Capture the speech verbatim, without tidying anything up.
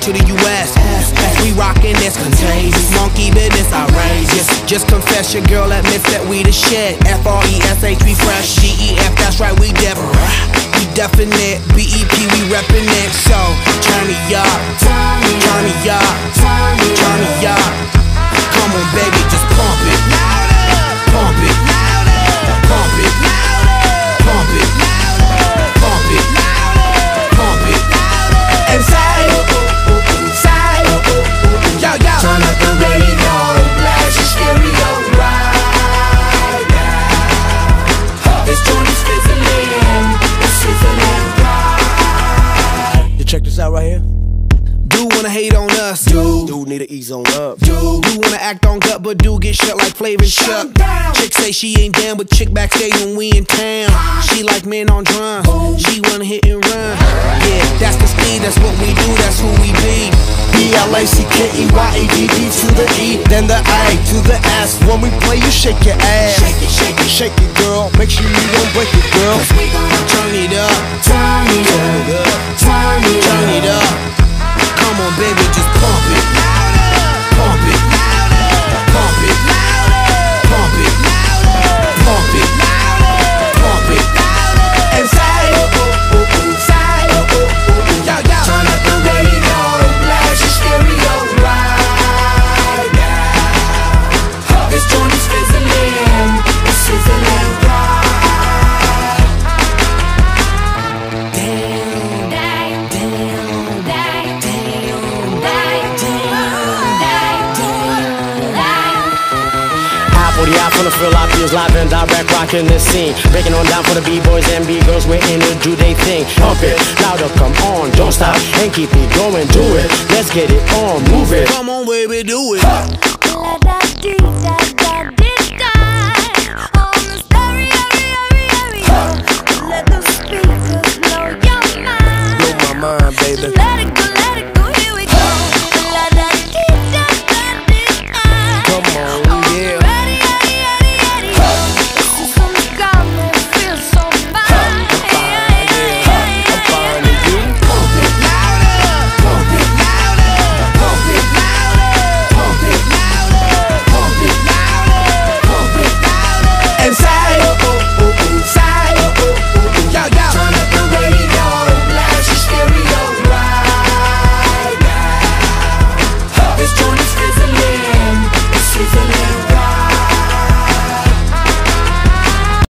to the U S As we rockin' this contagious, monkey business outrageous. Just confess your girl admits that we the shit. F R E S H, we fresh. G E F, that's right, we different. We definite. B E P, we reppin' it. So turn me up, turn me up, turn me up. Come on, baby, just pump it, pump it, pump it, pump it, pump it, pump it, and say, say, yo, yo. Turn up the radio, blast your stereo right now. This joint is fizzling, it's sizzling right. You check this out right here. Do wanna hate on us, Dude, dude need to ease on up. Dude, do wanna act on gut, but do get shut like Flavor and Chuck. Chick say she ain't down, but chick backstage when we in town. She like men on drums, she wanna hit and run. Yeah, that's the speed, that's what we do, that's who we be. B L A C K E Y E D D to the E, then the A to the S. When we play, you shake your ass. Shake it, shake it, Shake it, girl. Make sure you don't break it, girl. cause we gon' Turn it up, turn it up, turn it turn up. it up. Come on, baby, just pump it, pump it, pump it, pump it, pump it, pump it, and say, say, yo, yo. Turn up the radio, blast your stereo right now. This joint is fizzling, it's sizzling right. Damn, Die, damn, die, damn, die, die, die. High for the eye, from the feel I feels live and direct, rocking the scene. Breaking on down for the B-boys and B-girls, we're in to do they thing. Pump it, louder, come on, don't stop, and keep it going, do it. Let's get it on, move it. come on, baby, do it. La da dee.